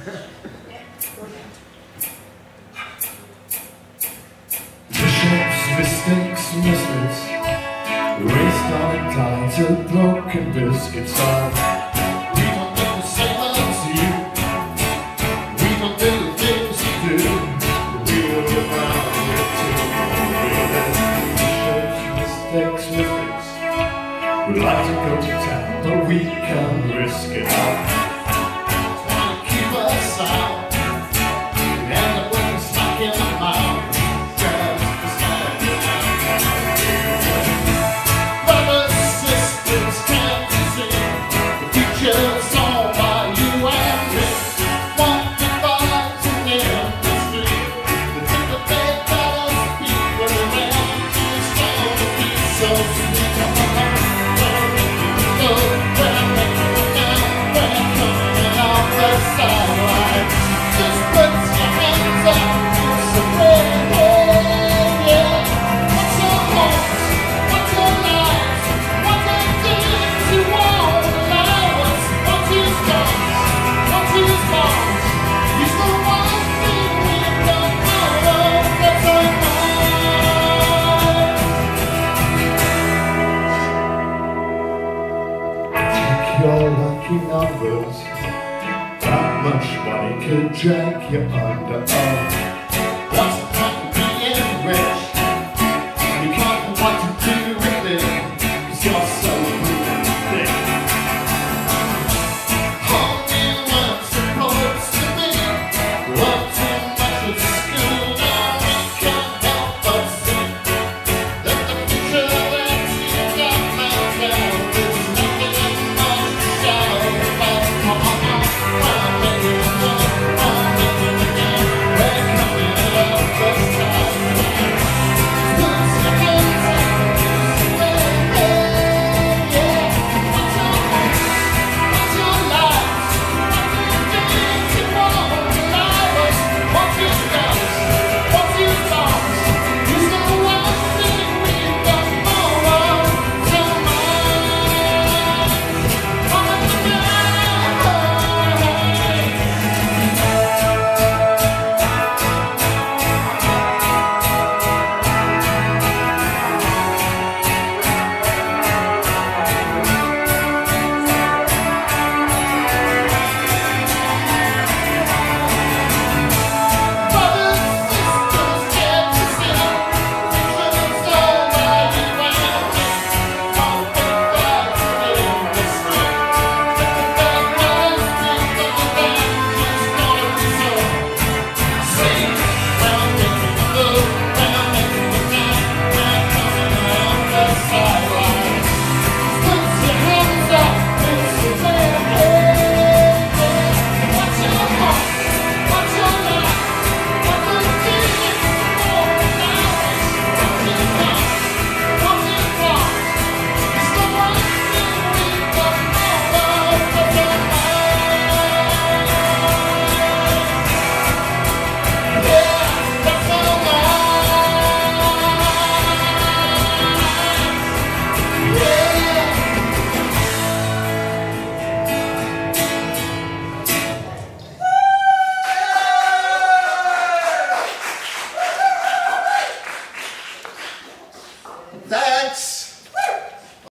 Bishops, mystics, mystics, raced on in time to broken biscuits on. We don't do the same as you. We don't do the things you do. We will live around here too. Bishops, mystics, mystics, we like to go to town, but we can't risk it all. Trying to keep us out. We end up with a smack in the mouth. Your lucky numbers, that much money could drag you under.